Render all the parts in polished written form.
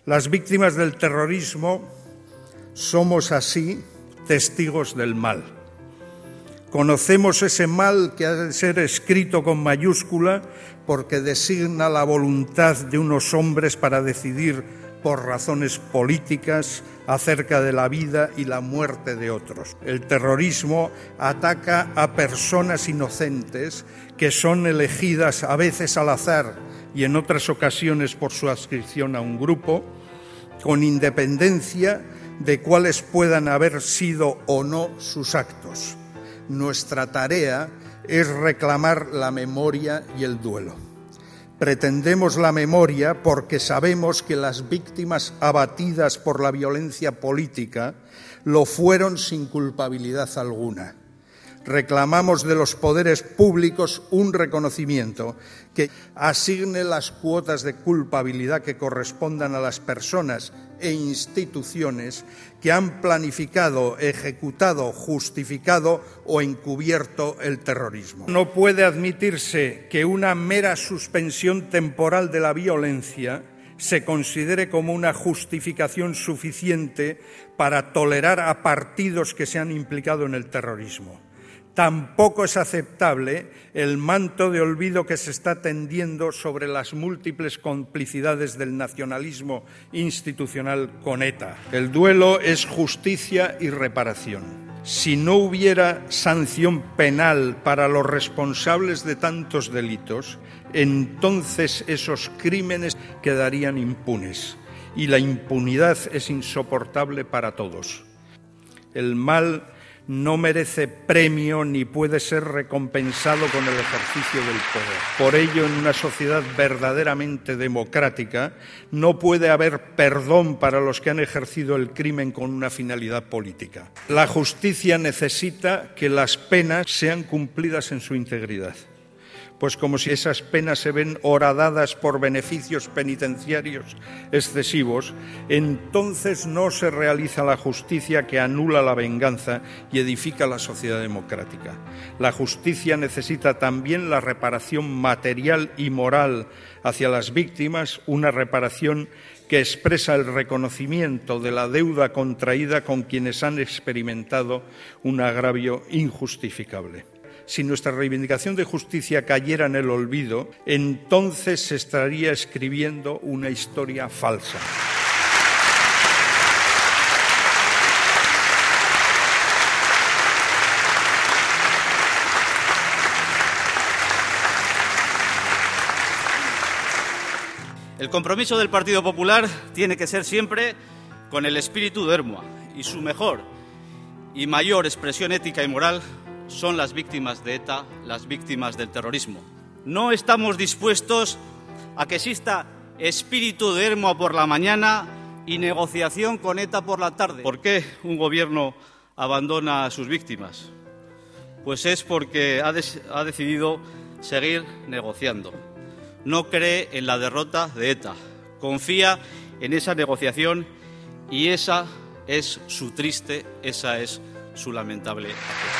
Las víctimas del terrorismo somos así testigos del mal. Conocemos ese mal que ha de ser escrito con mayúscula porque designa la voluntad de unos hombres para decidir por razones políticas acerca de la vida y la muerte de otros. El terrorismo ataca a personas inocentes que son elegidas a veces al azar y en otras ocasiones por su adscripción a un grupo, con independencia de cuáles puedan haber sido o no sus actos. Nuestra tarea es reclamar la memoria y el duelo. Pretendemos la memoria porque sabemos que las víctimas abatidas por la violencia política lo fueron sin culpabilidad alguna. Reclamamos de los poderes públicos un reconocimiento que asigne las cuotas de culpabilidad que correspondan a las personas e instituciones que han planificado, ejecutado, justificado o encubierto el terrorismo. No puede admitirse que una mera suspensión temporal de la violencia se considere como una justificación suficiente para tolerar a partidos que se han implicado en el terrorismo. Tampoco es aceptable el manto de olvido que se está tendiendo sobre las múltiples complicidades del nacionalismo institucional con ETA. El duelo es justicia y reparación. Si no hubiera sanción penal para los responsables de tantos delitos, entonces esos crímenes quedarían impunes. Y la impunidad es insoportable para todos. El mal no merece premio ni puede ser recompensado con el ejercicio del poder. Por ello, en una sociedad verdaderamente democrática, no puede haber perdón para los que han ejercido el crimen con una finalidad política. La justicia necesita que las penas sean cumplidas en su integridad. Pues como si esas penas se ven horadadas por beneficios penitenciarios excesivos, entonces no se realiza la justicia que anula la venganza y edifica la sociedad democrática. La justicia necesita también la reparación material y moral hacia las víctimas, una reparación que expresa el reconocimiento de la deuda contraída con quienes han experimentado un agravio injustificable. Si nuestra reivindicación de justicia cayera en el olvido, entonces se estaría escribiendo una historia falsa. El compromiso del Partido Popular tiene que ser siempre con el espíritu de Ermua, y su mejor y mayor expresión ética y moral son las víctimas de ETA, las víctimas del terrorismo. No estamos dispuestos a que exista espíritu de Ermua por la mañana y negociación con ETA por la tarde. ¿Por qué un gobierno abandona a sus víctimas? Pues es porque ha decidido seguir negociando. No cree en la derrota de ETA, confía en esa negociación y esa es su triste, esa es su lamentable apuesta.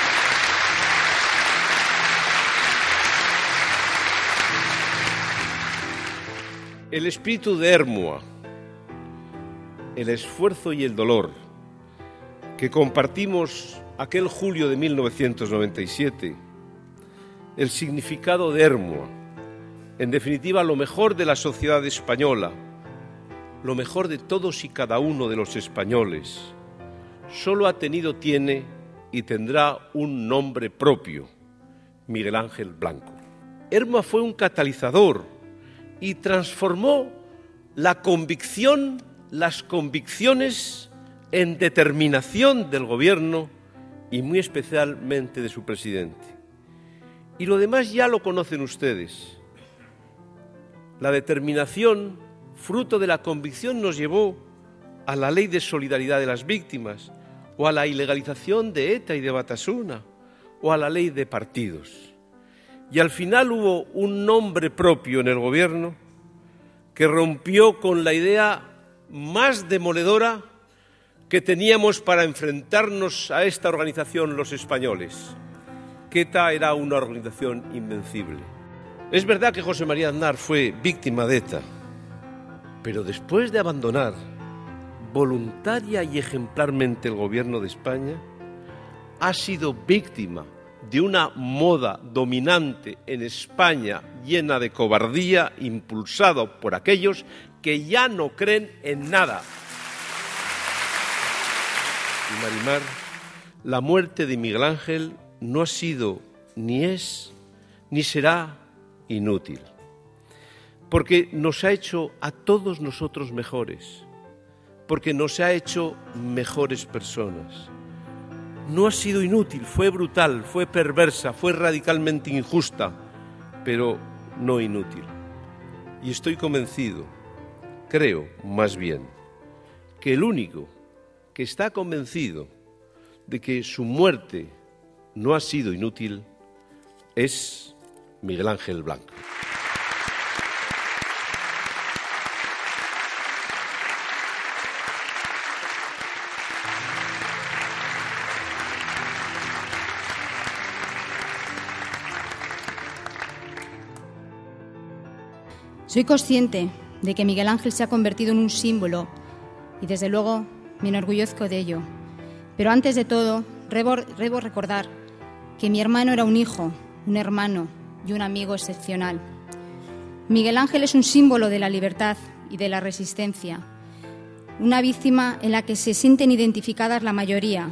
El espíritu de Ermua, el esfuerzo y el dolor que compartimos aquel julio de 1997, el significado de Ermua, en definitiva lo mejor de la sociedad española, lo mejor de todos y cada uno de los españoles, solo tiene y tendrá un nombre propio: Miguel Ángel Blanco. Ermua fue un catalizador y transformó la convicción, las convicciones en determinación del gobierno y muy especialmente de su presidente. Y lo demás ya lo conocen ustedes. La determinación, fruto de la convicción, nos llevó a la ley de solidaridad de las víctimas, o a la ilegalización de ETA y de Batasuna, o a la ley de partidos. Y al final hubo un nombre propio en el gobierno que rompió con la idea más demoledora que teníamos para enfrentarnos a esta organización los españoles, que ETA era una organización invencible. Es verdad que José María Aznar fue víctima de ETA, Pero después de abandonar voluntaria y ejemplarmente el gobierno de España, ha sido víctima de una moda dominante en España llena de cobardía, impulsado por aquellos que ya no creen en nada. Y Marimar, la muerte de Miguel Ángel no ha sido, ni es, ni será inútil, porque nos ha hecho a todos nosotros mejores, porque nos ha hecho mejores personas. No ha sido inútil, fue brutal, fue perversa, fue radicalmente injusta, pero no inútil. Y estoy convencido, creo más bien, que el único que está convencido de que su muerte no ha sido inútil es Miguel Ángel Blanco. Soy consciente de que Miguel Ángel se ha convertido en un símbolo y desde luego me enorgullezco de ello. Pero antes de todo, debo recordar que mi hermano era un hijo, un hermano y un amigo excepcional. Miguel Ángel es un símbolo de la libertad y de la resistencia, una víctima en la que se sienten identificadas la mayoría,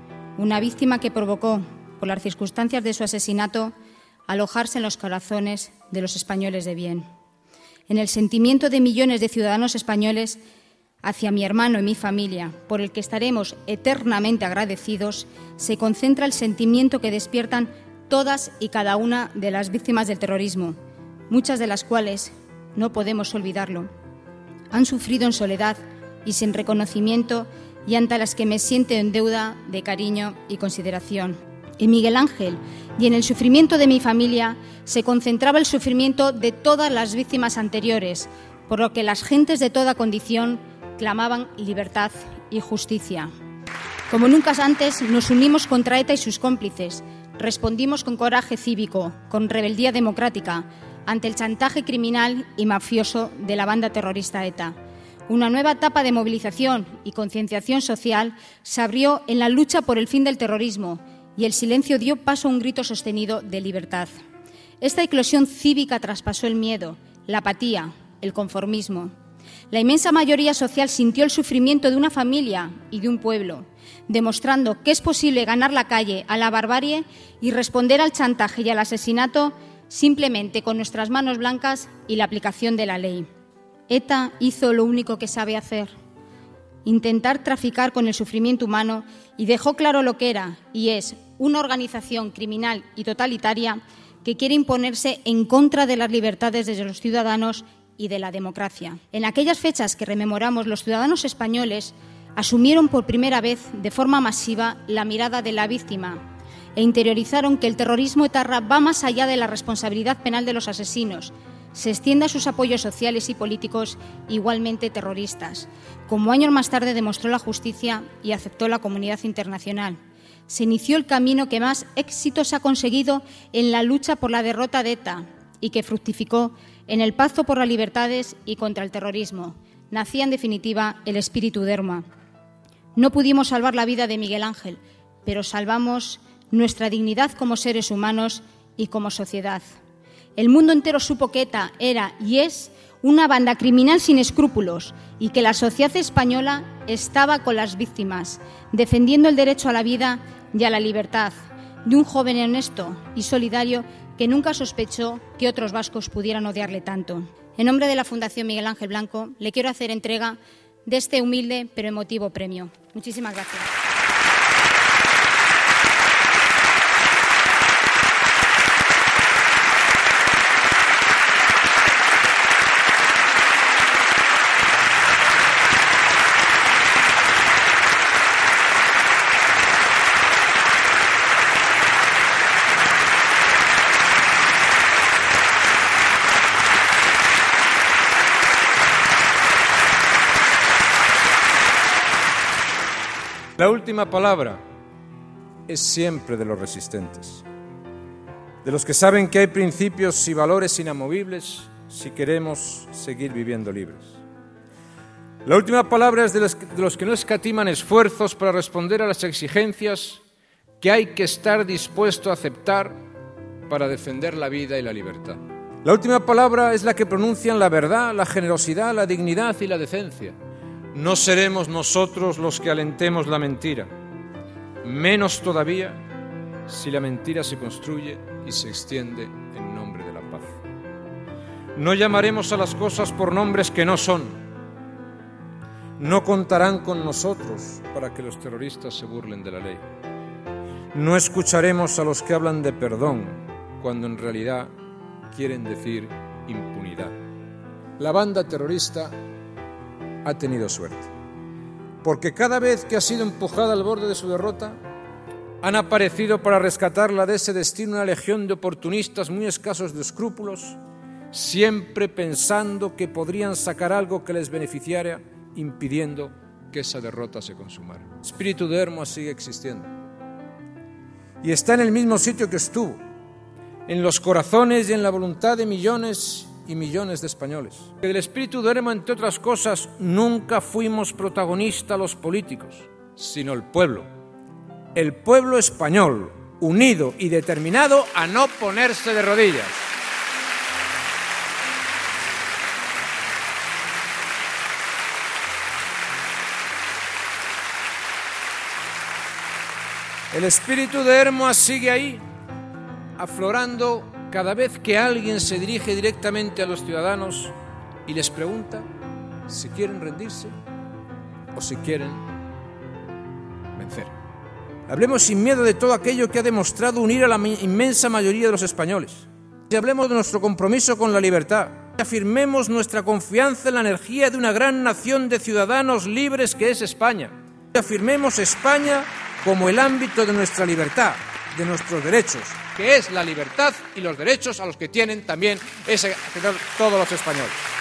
una víctima que provocó, por las circunstancias de su asesinato, alojarse en los corazones de los españoles de bien. En el sentimiento de millones de ciudadanos españoles hacia mi hermano y mi familia, por el que estaremos eternamente agradecidos, se concentra el sentimiento que despiertan todas y cada una de las víctimas del terrorismo, muchas de las cuales, no podemos olvidarlo, han sufrido en soledad y sin reconocimiento y ante las que me siento en deuda de cariño y consideración. En Miguel Ángel y en el sufrimiento de mi familia se concentraba el sufrimiento de todas las víctimas anteriores, por lo que las gentes de toda condición clamaban libertad y justicia. Como nunca antes, nos unimos contra ETA y sus cómplices. Respondimos con coraje cívico, con rebeldía democrática, ante el chantaje criminal y mafioso de la banda terrorista ETA. Una nueva etapa de movilización y concienciación social se abrió en la lucha por el fin del terrorismo y el silencio dio paso a un grito sostenido de libertad. Esta eclosión cívica traspasó el miedo, la apatía, el conformismo. La inmensa mayoría social sintió el sufrimiento de una familia y de un pueblo, demostrando que es posible ganar la calle a la barbarie y responder al chantaje y al asesinato simplemente con nuestras manos blancas y la aplicación de la ley. ETA hizo lo único que sabe hacer: intentar traficar con el sufrimiento humano, y dejó claro lo que era y es una organización criminal y totalitaria que quiere imponerse en contra de las libertades de los ciudadanos y de la democracia. En aquellas fechas que rememoramos, los ciudadanos españoles asumieron por primera vez de forma masiva la mirada de la víctima e interiorizaron que el terrorismo etarra va más allá de la responsabilidad penal de los asesinos. Se extiende a sus apoyos sociales y políticos igualmente terroristas, como años más tarde demostró la justicia y aceptó la comunidad internacional. Se inició el camino que más éxitos ha conseguido en la lucha por la derrota de ETA y que fructificó en el pacto por las libertades y contra el terrorismo. Nacía, en definitiva, el espíritu de Ermua. No pudimos salvar la vida de Miguel Ángel, pero salvamos nuestra dignidad como seres humanos y como sociedad. El mundo entero supo que ETA era y es una banda criminal sin escrúpulos y que la sociedad española estaba con las víctimas, defendiendo el derecho a la vida y a la libertad de un joven honesto y solidario que nunca sospechó que otros vascos pudieran odiarle tanto. En nombre de la Fundación Miguel Ángel Blanco, le quiero hacer entrega de este humilde pero emotivo premio. Muchísimas gracias. La última palabra es siempre de los resistentes, de los que saben que hay principios y valores inamovibles si queremos seguir viviendo libres. La última palabra es de los que no escatiman esfuerzos para responder a las exigencias que hay que estar dispuesto a aceptar para defender la vida y la libertad. La última palabra es la que pronuncian la verdad, la generosidad, la dignidad y la decencia. No seremos nosotros los que alentemos la mentira, menos todavía si la mentira se construye y se extiende en nombre de la paz. No llamaremos a las cosas por nombres que no son. No contarán con nosotros para que los terroristas se burlen de la ley. No escucharemos a los que hablan de perdón cuando en realidad quieren decir impunidad. La banda terrorista ha tenido suerte, porque cada vez que ha sido empujada al borde de su derrota, han aparecido para rescatarla de ese destino una legión de oportunistas muy escasos de escrúpulos, siempre pensando que podrían sacar algo que les beneficiara, impidiendo que esa derrota se consumara. El espíritu de Hermoa sigue existiendo y está en el mismo sitio que estuvo, en los corazones y en la voluntad de millones y millones de españoles. Del espíritu de Hermoa, entre otras cosas, nunca fuimos protagonistas los políticos, sino el pueblo español, unido y determinado a no ponerse de rodillas. El espíritu de Hermoa sigue ahí, aflorando cada vez que alguien se dirige directamente a los ciudadanos y les pregunta si quieren rendirse o si quieren vencer. Hablemos sin miedo de todo aquello que ha demostrado unir a la inmensa mayoría de los españoles. Y hablemos de nuestro compromiso con la libertad. Afirmemos nuestra confianza en la energía de una gran nación de ciudadanos libres que es España. Y afirmemos España como el ámbito de nuestra libertad, de nuestros derechos, que es la libertad y los derechos a los que tienen también todos los españoles.